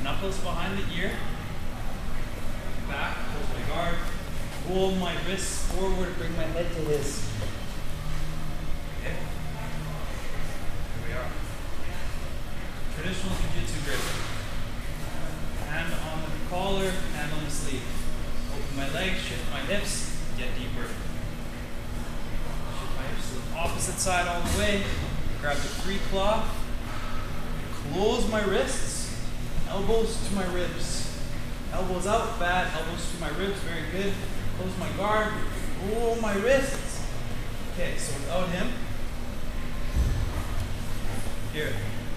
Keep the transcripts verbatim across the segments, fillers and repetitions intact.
knuckles behind the ear. Back, close my guard. Roll my wrists forward, bring my head to his. Okay. Here we are. Traditional jiu-jitsu grip. Hand on the collar, hand on the sleeve. Open my legs, shift my hips, get deeper. Shift my hips to the opposite side all the way. Grab the free claw. Close my wrists. Elbows to my ribs. Elbows out, bad. Elbows to my ribs, very good. Close my guard. Roll my wrists. Okay, so without him. Here.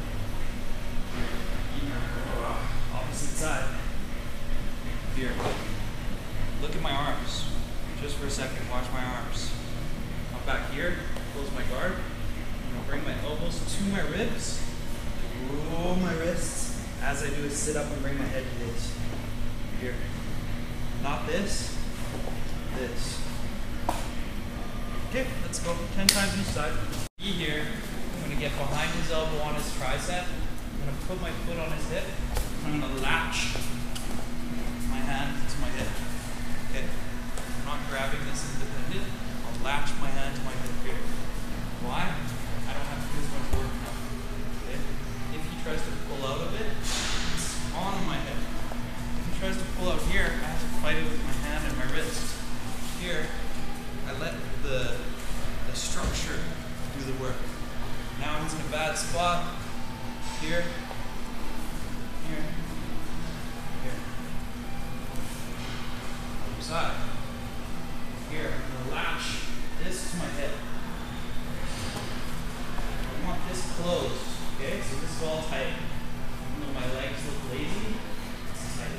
Opposite side. Here. Look at my arms. Just for a second, watch my arms. Come back here, close my guard. I'm gonna bring my elbows to my ribs. Roll my wrists. As I do a sit up and bring my head to this. Here. Not this. This. Okay, let's go. Ten times each side. Be here. I'm gonna get behind his elbow on his tricep. I'm gonna put my foot on his hip. I'm gonna latch my hand to my hip. Okay. I'm not grabbing this independent. I'll latch my hand to my hip here. Why? I don't have to do as much work now. Okay. If he tries to pull out of it, it's on my hip. If he tries to pull out here, I have to fight it with my hand and my wrist. Here, I let the, the structure do the work. Now he's in a bad spot. Here, here, here. Other side. Here, I'm gonna latch this to my hip. I want this closed, okay? So this is all tight. Even though my legs look lazy, it's tight.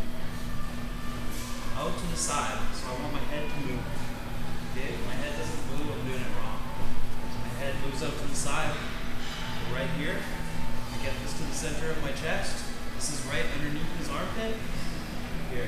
Out to the side, so I want my head to move. Okay, if my head doesn't move, I'm doing it wrong. So my head moves out to the side. Go right here. I get this to the center of my chest. This is right underneath his armpit. Here.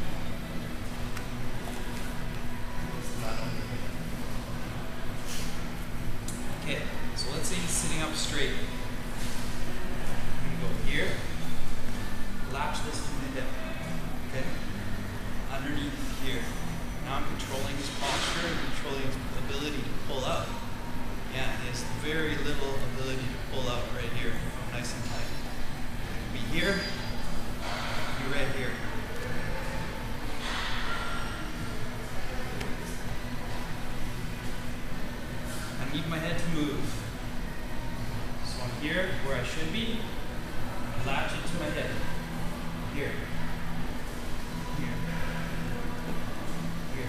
Okay, so let's say he's sitting up straight. I'm gonna go here. Latch this to my hip. Okay? Underneath here. Now I'm controlling his posture and controlling his ability to pull out. Yeah, he has very little ability to pull out right here. Nice and tight. Be here, be right here. I need my head to move. So I'm here where I should be. I latch it to my hip. Here. Here. Here.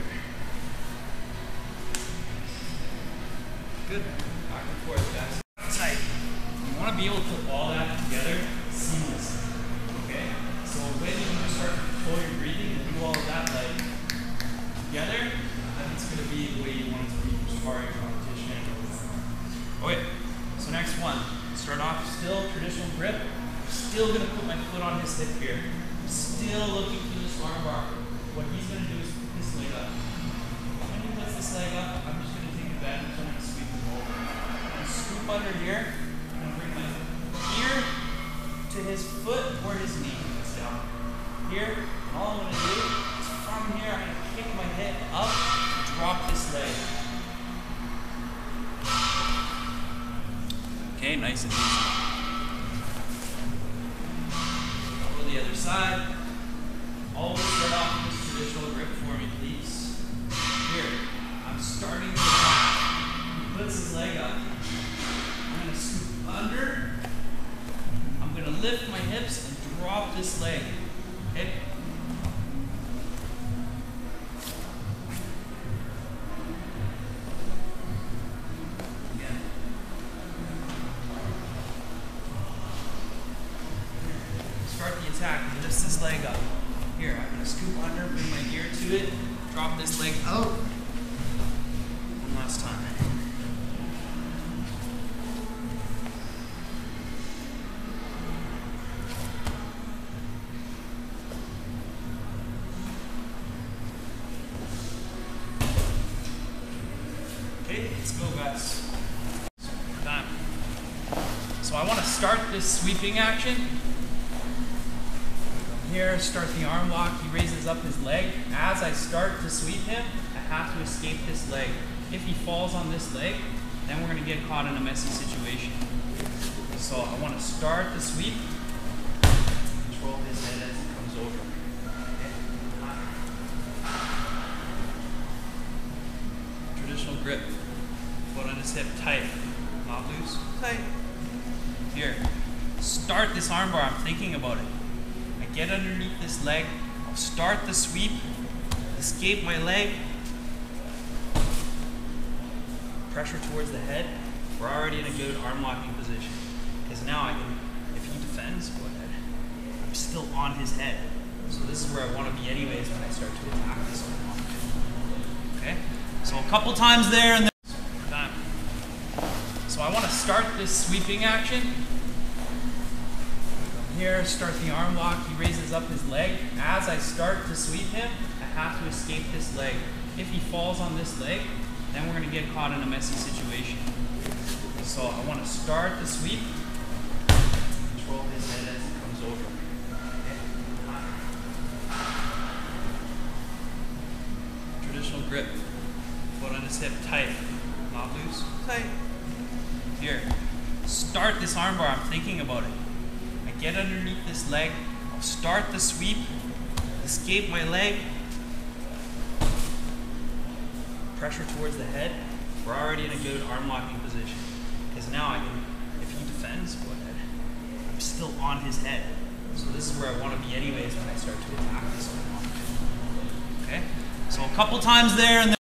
Good. Back and forth, guys. Tight. You want to be able to put all that together seamlessly. Okay? So when you start to control your breathing and do all of that like together, then it's going to be the way you want it to be for sparring competition. Okay, so next one. Start off still traditional grip. I'm still going to put my foot on his hip here. I'm still looking through this arm bar. What he's going to do is put this leg up. When he puts this leg up, I'm just going to take advantage of him and sweep him over. I'm going to scoop under here. I'm going to bring my ear to his foot or his knee. It's down here. And all I'm going to do is from here, I'm going to kick my head up and drop this leg. Okay, nice and easy. Go to the other side. Always start off with this traditional grip for me, please. Here, I'm starting to attack. He puts his leg up. I'm going to scoop under. I'm going to lift my hips and drop this leg. Okay? Again. Start the attack. He lifts this leg up. Here, I'm going to scoop under, bring my ear to it, drop this leg out. One last time. Okay, let's go, guys. Time. So I want to start this sweeping action here, start the arm lock. He raises up his leg. As I start to sweep him, I have to escape this leg. If he falls on this leg, then we're going to get caught in a messy situation. So I want to start the sweep, control his head as he comes over. Okay. Traditional grip. Foot on his hip, tight. Not loose, tight. Here. Start this armbar, I'm thinking about it. I get underneath this leg, I'll start the sweep, escape my leg, pressure towards the head. We're already in a good arm locking position. Because now I can, if he defends, go ahead. I'm still on his head. So this is where I want to be anyways when I start to attack this arm lock. Okay? So a couple times there and then time. So I want to start this sweeping action. Here, start the arm lock. He raises up his leg. As I start to sweep him, I have to escape this leg. If he falls on this leg, then we're going to get caught in a messy situation. So I want to start the sweep, control his head as he comes over. Okay. Traditional grip. Foot on his hip, tight. Not loose, tight. Here. Start this armbar, I'm thinking about it. I get underneath this leg, I'll start the sweep, escape my leg, pressure towards the head. We're already in a good arm locking position. Because now I can, if he defends, go ahead. I'm still on his head. So this is where I want to be anyways when I start to attack this arm lock. Okay? So a couple times there and then